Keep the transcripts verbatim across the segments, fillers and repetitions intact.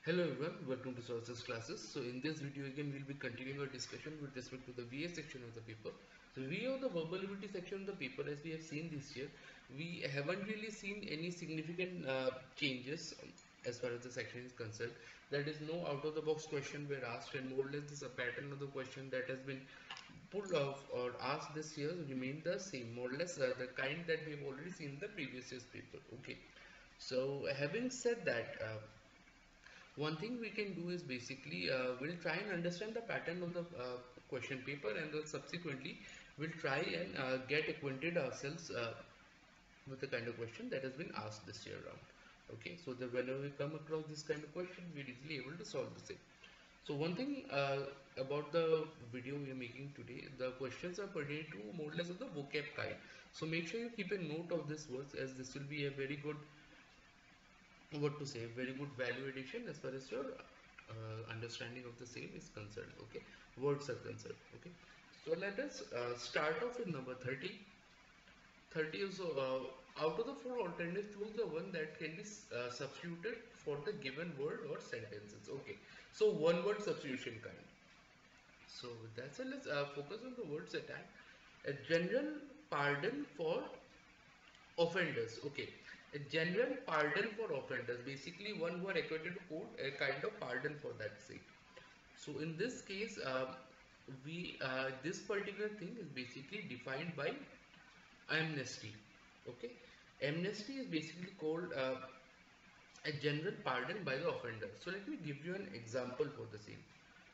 Hello everyone, welcome to Sources Classes. So in this video again we'll be continuing our discussion with respect to the V A section of the paper. So V A of the verbal ability section of the paper, as we have seen this year, we haven't really seen any significant uh, changes um, as far as the section is concerned. That is, no out of the box question were asked, and more or less this a pattern of the question that has been pulled off or asked this year remain the same, more or less uh, the kind that we have already seen in the previous year's paper. Okay, so having said that, uh, one thing we can do is basically uh, we'll try and understand the pattern of the uh, question paper, and then subsequently we'll try and uh, get acquainted ourselves uh, with the kind of question that has been asked this year around. Okay, so that whenever we come across this kind of question, we're easily able to solve the same. So one thing uh, about the video we are making today, the questions are pertaining to more or less of the vocab kind. So make sure you keep a note of this words, as this will be a very good, what to say, very good value addition as far as your uh, understanding of the same is concerned. Okay, words are concerned. Okay, so let us uh, start off with number thirty. thirty is uh, out of the four alternatives, choose the one that can be uh, substituted for the given word or sentences. Okay, so one word substitution kind. So with that said, let's uh, focus on the words attack. A general pardon for offenders. Okay, a general pardon for offenders, basically one who are acquitted to court, a kind of pardon for that sake. So in this case, uh, we uh, this particular thing is basically defined by amnesty. Okay, amnesty is basically called uh, a general pardon by the offender. So let me give you an example for the same.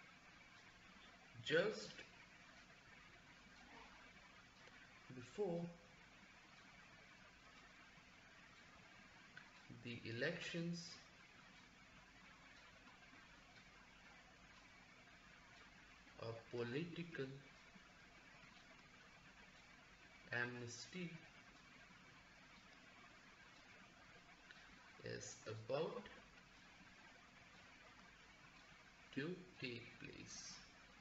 Just before the elections, a political amnesty is about to take place.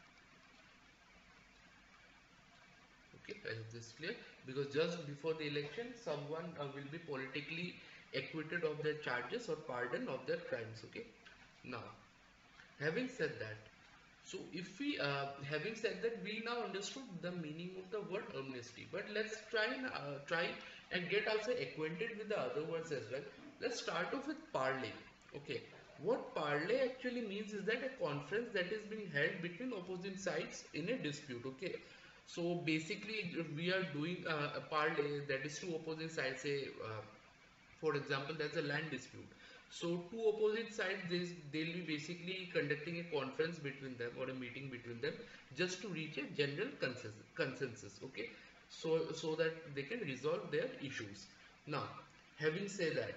Okay, I hope this is clear, because just before the election someone uh, will be politically acquitted of their charges or pardoned of their crimes. Okay, now having said that, so if we uh, having said that, we now understood the meaning of the word amnesty, but let's try and uh, try and get also acquainted with the other words as well. Let's start off with parley. Okay, what parley actually means is that a conference that is being held between opposing sides in a dispute. Okay, so basically if we are doing uh, a parley, that is two opposing sides, say uh, for example, there's a land dispute. So two opposite sides, they'll be basically conducting a conference between them or a meeting between them just to reach a general consensus. consensus okay, so so that they can resolve their issues. Now, having said that,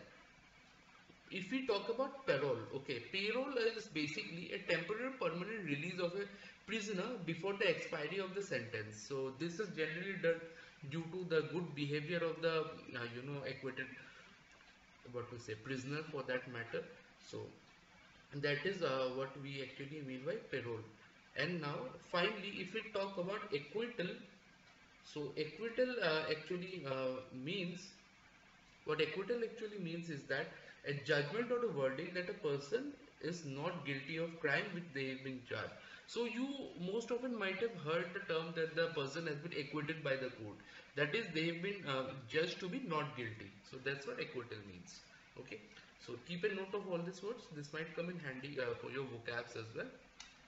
if we talk about parole, okay, parole is basically a temporary permanent release of a prisoner before the expiry of the sentence. So this is generally done due to the good behavior of the uh, you know acquitted, what to say, prisoner for that matter. So that is uh, what we actually mean by parole. And now finally, if we talk about acquittal, so acquittal uh, actually uh, means, what acquittal actually means is that a judgment or a verdict that a person is not guilty of crime which they have been charged. So you most often might have heard the term that the person has been acquitted by the court. That is, they have been uh, judged to be not guilty. So that's what acquittal means. Okay. So keep a note of all these words. This might come in handy uh, for your vocabs as well.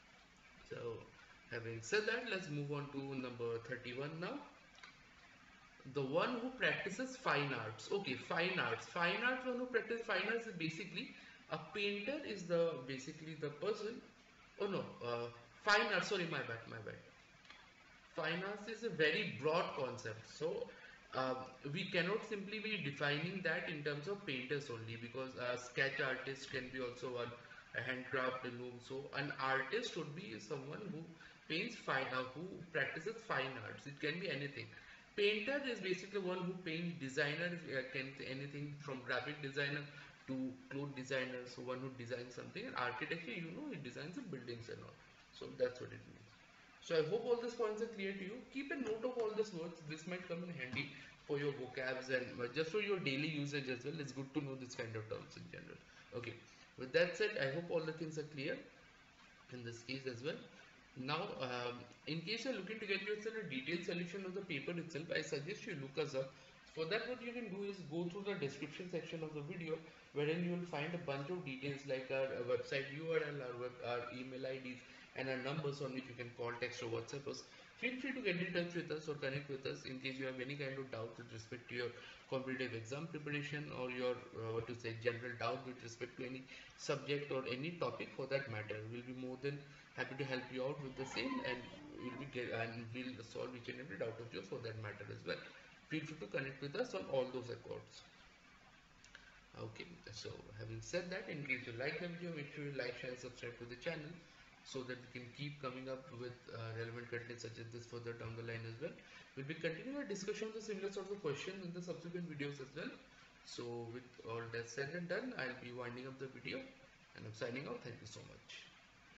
So having said that, let's move on to number thirty-one now. The one who practices fine arts. Okay, fine arts. Fine arts, one who practices fine arts is basically a painter is the basically the person. Oh no, uh, fine arts. Sorry, my bad, my bad. Fine arts is a very broad concept. So uh, we cannot simply be defining that in terms of painters only, because a sketch artist can be also one, a handcraft loom. So an artist would be someone who paints fine, uh, who practices fine arts. It can be anything. Painter is basically one who paints. Designer uh, can be anything from graphic designer to cloth designer. So one who designs something. And architecture, you know, it designs the buildings and all. So that's what it means. So I hope all these points are clear to you. Keep a note of all these words. This might come in handy for your vocabs and just for your daily usage as well. It's good to know this kind of terms in general. Okay. With that said, I hope all the things are clear in this case as well. Now, um, in case you're looking to get yourself a detailed solution of the paper itself, I suggest you look us up. For that, what you can do is go through the description section of the video, wherein you will find a bunch of details like our, uh, website U R L, our, web, our email I Ds, and our numbers on which you can call, text, or WhatsApp us. Feel free to get in touch with us or connect with us in case you have any kind of doubt with respect to your competitive exam preparation, or your uh, what to say general doubt with respect to any subject or any topic for that matter. We'll be more than happy to help you out with the same, and we'll be get, and we'll solve each and every doubt of yours for that matter as well. Feel free to connect with us on all those accounts. Okay, so having said that, in case you like the video, make sure you like, share, and subscribe to the channel so that we can keep coming up with uh, relevant content such as this further down the line as well. We'll be continuing our discussion of the similar sorts of questions in the subsequent videos as well. So with all that said and done, I'll be winding up the video and I'm signing out. Thank you so much.